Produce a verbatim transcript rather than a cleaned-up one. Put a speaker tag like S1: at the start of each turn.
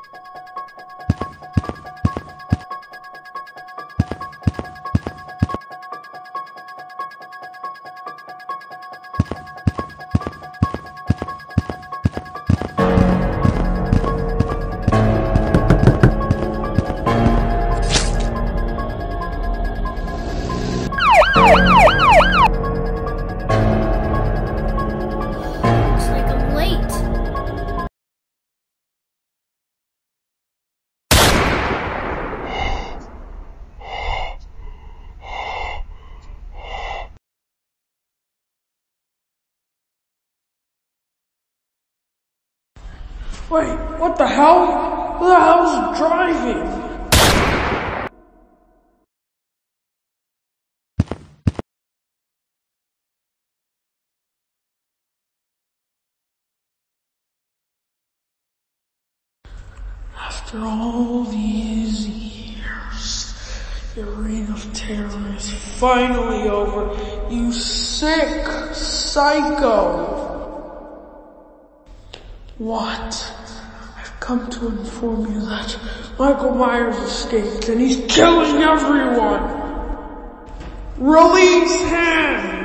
S1: Wait, what the hell? Who the hell's driving? After all these years, your reign of terror is finally over, you sick psycho! What? I've come to inform you that Michael Myers escaped and he's killing everyone! Release him!